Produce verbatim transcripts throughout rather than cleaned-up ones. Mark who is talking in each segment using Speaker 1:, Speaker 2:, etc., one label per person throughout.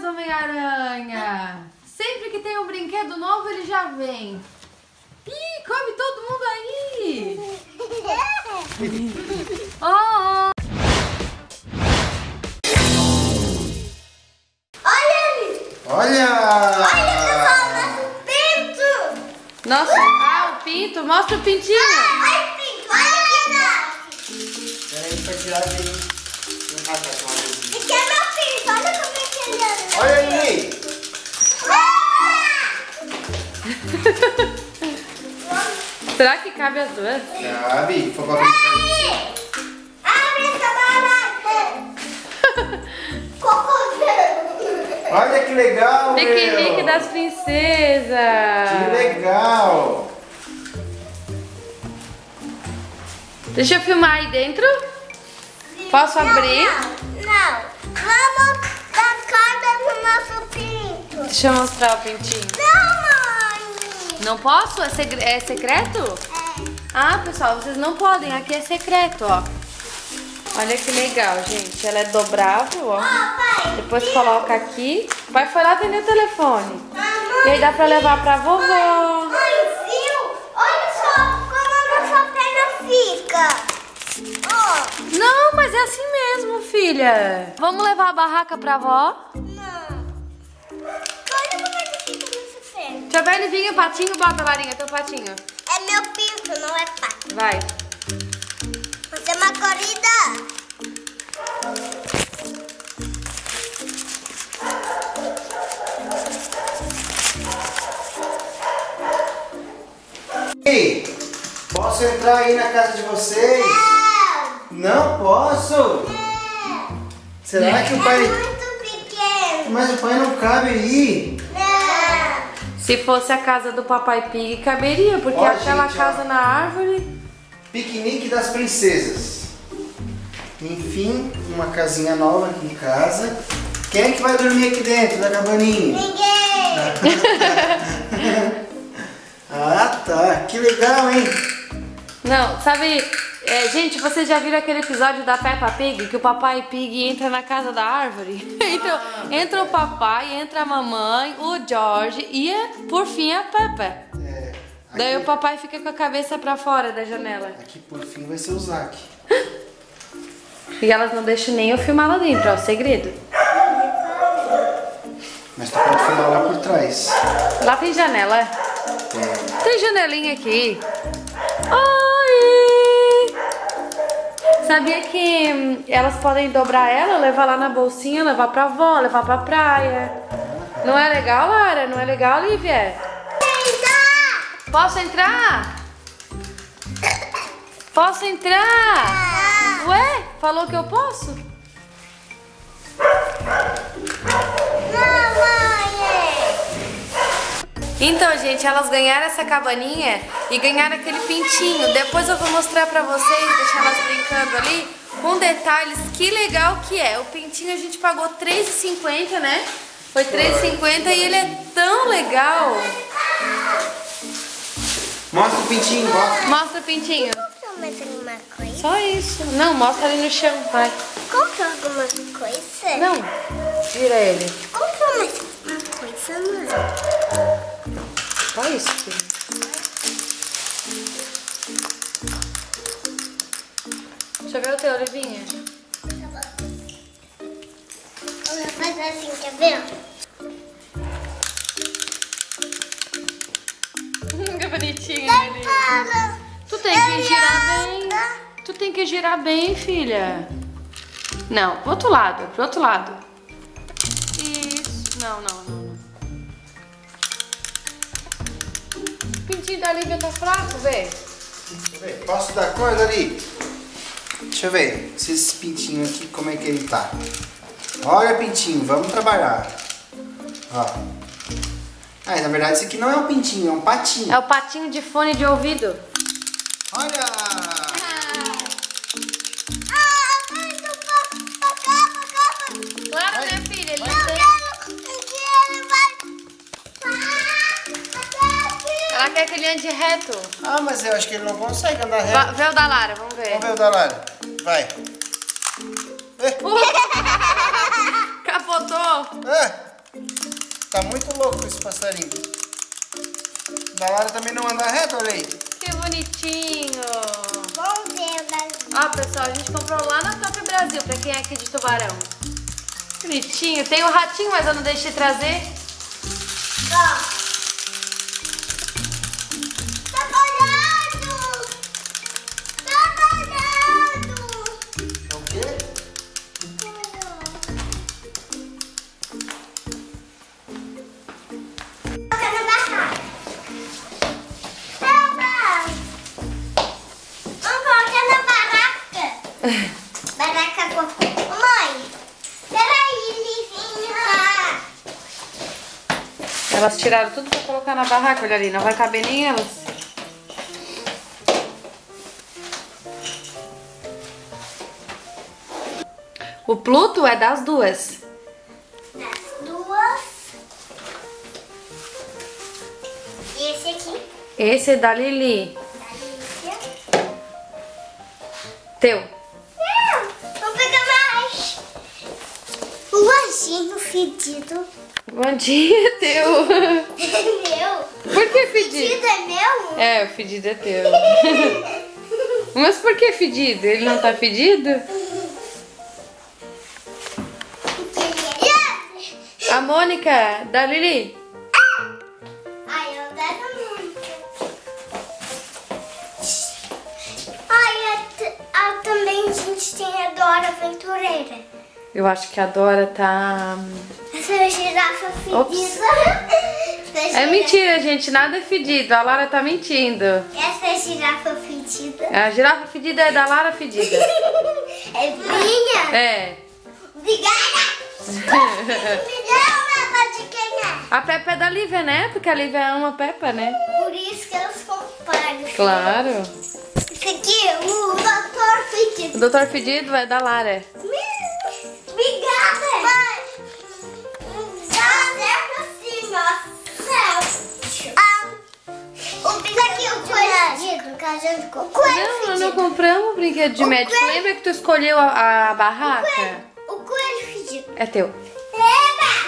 Speaker 1: Homem-Aranha. Sempre que tem um brinquedo novo, ele já vem. Ih, come todo mundo aí. Oh, oh.
Speaker 2: Olha ali.
Speaker 3: Olha!
Speaker 2: Olha, pessoal, nosso pinto.
Speaker 1: Nossa, ah, o pinto. Mostra o pintinho.
Speaker 2: Ah, olha o pinto, olha aqui, não.
Speaker 3: Peraí, pra tirar aqui.
Speaker 2: Esse é meu pinto, olha como é que ele anda.
Speaker 3: Olha aí!
Speaker 1: Será que cabe as duas?
Speaker 3: Cabe, foi pra
Speaker 2: Aí! Abre essa barraca! Cocôzão!
Speaker 3: Olha que legal,
Speaker 1: Piquenique
Speaker 3: meu!
Speaker 1: das princesas.
Speaker 3: Que legal!
Speaker 1: Deixa eu filmar aí dentro. Posso abrir?
Speaker 2: Não, não. Vamos dar corda no nosso pinto.
Speaker 1: Deixa eu mostrar o pintinho.
Speaker 2: Não, mãe.
Speaker 1: Não posso? É, segre- é secreto?
Speaker 2: É.
Speaker 1: Ah, pessoal, vocês não podem. Aqui é secreto, ó. Olha que legal, gente. Ela é dobrável, ó.
Speaker 2: Ó, pai.
Speaker 1: Depois coloca aqui. O pai foi lá atender o telefone.
Speaker 2: Mamãe,
Speaker 1: E aí dá pra levar pra vovó.
Speaker 2: Mãe, viu? Olha só como a nossa perna fica. Ó.
Speaker 1: Não, mas é assim mesmo, filha. Vamos levar a barraca pra vó?
Speaker 2: Não. Olha como é que fica nossa perna.
Speaker 1: Deixa eu ver ele vir o patinho. Bota, Larinha, teu patinho.
Speaker 2: É meu pinto, não é pai.
Speaker 1: Vai.
Speaker 2: Fazer uma corrida.
Speaker 3: Ei, posso entrar aí na casa de vocês?
Speaker 2: Não.
Speaker 3: Não posso? Será que o
Speaker 2: É
Speaker 3: pai...
Speaker 2: muito pequeno.
Speaker 3: Mas o pai não cabe aí?
Speaker 2: Não.
Speaker 1: Se fosse a casa do Papai Pig, caberia, porque
Speaker 3: Ó,
Speaker 1: aquela
Speaker 3: gente, ó.
Speaker 1: casa na árvore...
Speaker 3: Piquenique das princesas. Enfim, uma casinha nova aqui em casa. Quem é que vai dormir aqui dentro da cabaninha?
Speaker 2: Ninguém.
Speaker 3: Ah, tá. Que legal, hein?
Speaker 1: Não, sabe... é, gente, vocês já viram aquele episódio da Peppa Pig? Que o Papai Pig entra na casa da árvore? Então, entra o papai, entra a mamãe, o George e, por fim, a Peppa.
Speaker 3: É,
Speaker 1: Daí
Speaker 3: aqui,
Speaker 1: o papai fica com a cabeça pra fora da janela.
Speaker 3: aqui por fim vai ser o Zac.
Speaker 1: E elas não deixam nem eu filmar lá dentro, ó, segredo.
Speaker 3: Mas tu pode filmar lá por trás.
Speaker 1: Lá tem janela.
Speaker 3: É.
Speaker 1: Tem janelinha aqui. Oi! Sabia que hum, elas podem dobrar ela, levar lá na bolsinha, levar pra avó, levar pra praia. Não é legal, Lara? Não é legal, Lívia? Posso entrar? Posso entrar? Ué? Falou que eu posso? Então, gente, elas ganharam essa cabaninha e ganharam aquele pintinho. Depois eu vou mostrar pra vocês, deixar elas brincando ali, com detalhes. Que legal que é. O pintinho a gente pagou três reais e cinquenta, né? Foi três reais e cinquenta e ele é tão legal.
Speaker 3: Mostra o pintinho, ó.
Speaker 1: Mostra o pintinho.
Speaker 2: Compra mais alguma coisa?
Speaker 1: Só isso. Não, mostra ali no chão, vai.
Speaker 2: Compra alguma coisa?
Speaker 1: Não, vira ele.
Speaker 2: Compra mais uma coisa, mãe.
Speaker 1: Só isso, filho. Deixa eu ver o teu, Olivinha.
Speaker 2: Vamos fazer assim, quer ver?
Speaker 1: Que bonitinho, ele.
Speaker 2: Para.
Speaker 1: Tu tem que girar bem. Tu tem que girar bem, filha. Não, pro outro lado, pro outro lado. Isso. Não, não, não, não. O pintinho da Lívia tá fraco, vê.
Speaker 3: Deixa eu ver. Posso dar corda ali? Deixa eu ver se esse pintinho aqui, como é que ele tá. Olha, pintinho, vamos trabalhar. Ó. Ah, na verdade esse aqui não é um pintinho, é um patinho.
Speaker 1: É o patinho de fone de ouvido.
Speaker 3: Olha!
Speaker 2: Ah, vai do papo, acaba, acaba.
Speaker 1: Claro, né, filha? Ele
Speaker 2: Eu
Speaker 1: não tem...
Speaker 2: quero que ele vai. Ah, até aqui.
Speaker 1: Ela quer que ele ande reto.
Speaker 3: Ah, mas eu acho que ele não consegue andar reto.
Speaker 1: Va- Vê o da Lara, vamos ver.
Speaker 3: Vamos ver o da Lara. Vai. É.
Speaker 1: Uh, capotou.
Speaker 3: É. Tá muito louco esse passarinho. Da Lara também não anda reto, olha aí.
Speaker 1: Que bonitinho.
Speaker 2: Vamos ver o Brasil.
Speaker 1: Ó, pessoal, a gente comprou lá na Top Brasil, pra quem é aqui de Tubarão. Bonitinho. Tem o ratinho, mas eu não deixei trazer.
Speaker 2: Ó. Tá molhado! Tá molhado!
Speaker 3: É o quê?
Speaker 2: Coloca na barraca. Papa! Vamos colocar na barraca. Barraca cocô. Mãe, peraí, Livinha.
Speaker 1: Elas tiraram tudo pra colocar na barraca, olha ali, não vai caber nem elas. O Pluto é das duas.
Speaker 2: Das duas. E esse aqui?
Speaker 1: Esse é da Lili.
Speaker 2: Da Lícia.
Speaker 1: Teu.
Speaker 2: Não, vou pegar mais. O anjinho fedido.
Speaker 1: Bom dia, teu.
Speaker 2: É meu.
Speaker 1: Por que
Speaker 2: O
Speaker 1: fedido?
Speaker 2: fedido é meu?
Speaker 1: É, o fedido é teu. Mas por que fedido? Ele não tá fedido? A Mônica, da Lili.
Speaker 2: Ai, eu quero muito. Ai, a, a, também a gente tem a Dora Aventureira.
Speaker 1: Eu acho que a Dora tá...
Speaker 2: Essa é a girafa
Speaker 1: Ops.
Speaker 2: fedida. Essa
Speaker 1: É
Speaker 2: gira-
Speaker 1: mentira, gente, nada é fedido. A Lara tá mentindo.
Speaker 2: Essa é a girafa fedida.
Speaker 1: A girafa fedida é da Lara fedida.
Speaker 2: É minha?
Speaker 1: É.
Speaker 2: Obrigada! Me deu uma mapa de quem é.
Speaker 1: A Peppa é da Lívia, né? Porque a Lívia ama a Peppa, né?
Speaker 2: Por isso que elas compraram.
Speaker 1: Claro.
Speaker 2: Esse aqui é o doutor
Speaker 1: O
Speaker 2: fedido.
Speaker 1: doutor Fedido é da Lara.
Speaker 2: Obrigada! Mãe! Já assim, ó. Ah, o aqui o coelho. Cajando com o coelho
Speaker 1: Não, nós não
Speaker 2: fedido.
Speaker 1: compramos brinquedo de
Speaker 2: O
Speaker 1: médico.
Speaker 2: coelho-
Speaker 1: Lembra que tu escolheu a, a barraca?
Speaker 2: O coelho fedido.
Speaker 1: É teu.
Speaker 2: Eba!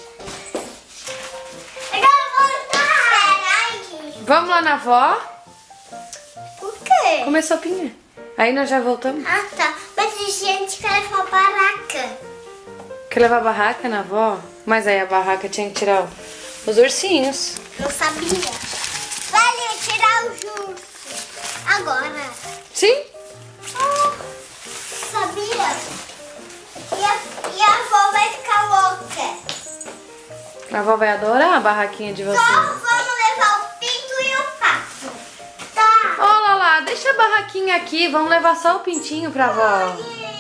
Speaker 2: Agora eu vou entrar. Peraí.
Speaker 1: Vamos lá na avó
Speaker 2: Por quê?
Speaker 1: comer sopinha. Aí nós já voltamos.
Speaker 2: Ah, tá. Mas a gente quer levar a barraca.
Speaker 1: Quer levar a barraca na avó? Mas aí a barraca tinha que tirar o- os ursinhos.
Speaker 2: Não sabia. Vale tirar os ursos. Agora.
Speaker 1: Sim?
Speaker 2: Oh, sabia? E a, e a avó vai ficar louca.
Speaker 1: A avó vai adorar a barraquinha de
Speaker 2: Só
Speaker 1: vocês.
Speaker 2: vamos levar o pinto e o pato. Tá.
Speaker 1: Ó, Lala, deixa a barraquinha aqui. Vamos levar só o pintinho pra avó.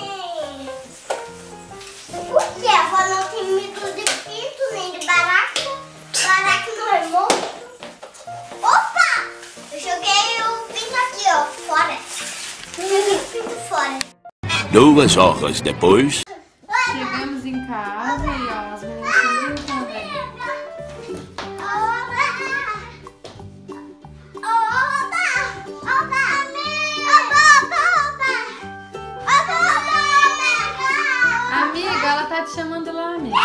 Speaker 2: Por que a avó não tem medo de pinto nem de barraca? Barraca não é morto. Opa! Eu joguei o pinto aqui, ó, fora. Joguei o pinto fora.
Speaker 4: Duas horas depois.
Speaker 1: Chegamos em casa e ó, as meninas estão brincando aí. Amiga, ela tá te chamando lá, amiga.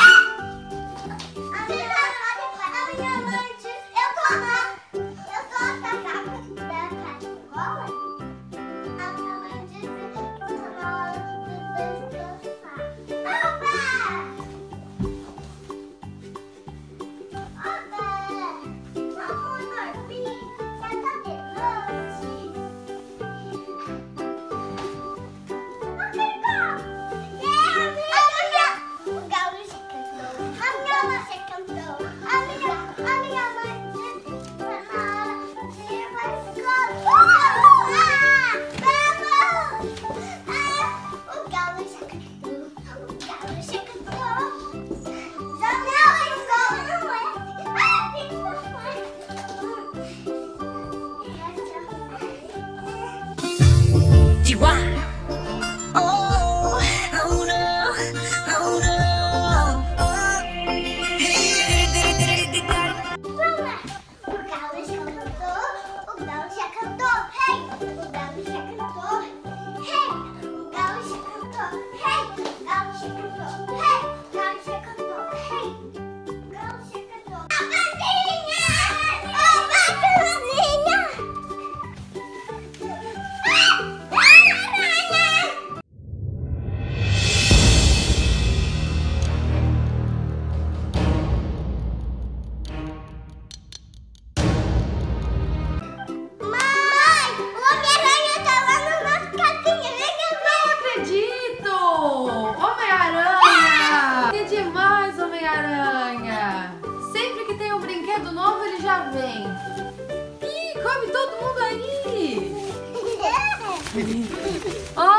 Speaker 2: Hey!
Speaker 1: todo mundo aí. Ó,